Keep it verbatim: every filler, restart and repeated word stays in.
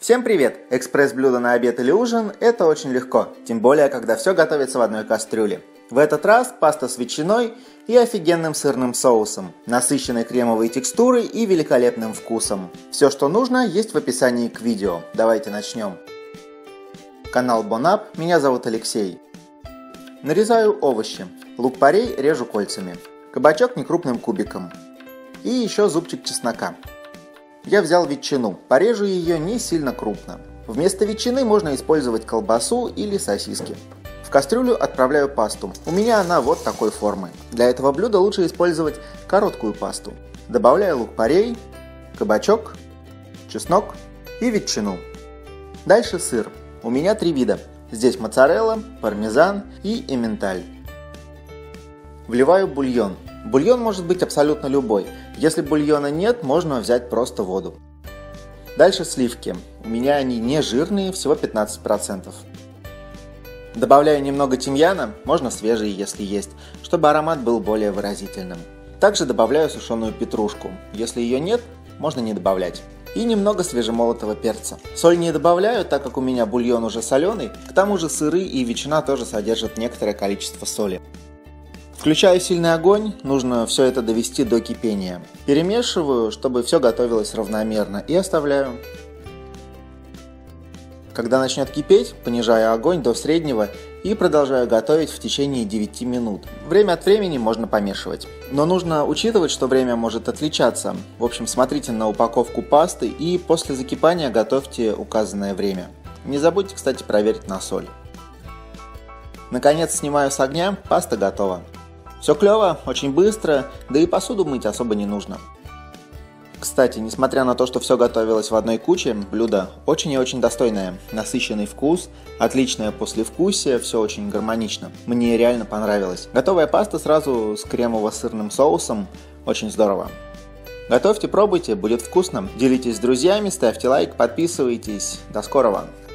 Всем привет! Экспресс-блюдо на обед или ужин – это очень легко, тем более, когда все готовится в одной кастрюле. В этот раз паста с ветчиной и офигенным сырным соусом, насыщенной кремовой текстурой и великолепным вкусом. Все, что нужно, есть в описании к видео. Давайте начнем. Канал Бонап, меня зовут Алексей. Нарезаю овощи. Лук-порей режу кольцами. Кабачок некрупным кубиком. И еще зубчик чеснока. Я взял ветчину, порежу ее не сильно крупно. Вместо ветчины можно использовать колбасу или сосиски. В кастрюлю отправляю пасту. У меня она вот такой формы. Для этого блюда лучше использовать короткую пасту. Добавляю лук-порей, кабачок, чеснок и ветчину. Дальше сыр. У меня три вида. Здесь моцарелла, пармезан и эмменталь. Вливаю бульон. Бульон может быть абсолютно любой. Если бульона нет, можно взять просто воду. Дальше сливки. У меня они не жирные, всего пятнадцать процентов. Добавляю немного тимьяна, можно свежий, если есть, чтобы аромат был более выразительным. Также добавляю сушеную петрушку. Если ее нет, можно не добавлять. И немного свежемолотого перца. Соль не добавляю, так как у меня бульон уже соленый. К тому же сыры и ветчина тоже содержат некоторое количество соли. Включаю сильный огонь, нужно все это довести до кипения. Перемешиваю, чтобы все готовилось равномерно, и оставляю. Когда начнет кипеть, понижаю огонь до среднего и продолжаю готовить в течение девяти минут. Время от времени можно помешивать. Но нужно учитывать, что время может отличаться. В общем, смотрите на упаковку пасты и после закипания готовьте указанное время. Не забудьте, кстати, проверить на соль. Наконец снимаю с огня, паста готова. Все клево, очень быстро, да и посуду мыть особо не нужно. Кстати, несмотря на то, что все готовилось в одной куче, блюдо очень и очень достойное. Насыщенный вкус, отличное послевкусие, все очень гармонично. Мне реально понравилось. Готовая паста сразу с кремово-сырным соусом, очень здорово. Готовьте, пробуйте, будет вкусно. Делитесь с друзьями, ставьте лайк, подписывайтесь. До скорого!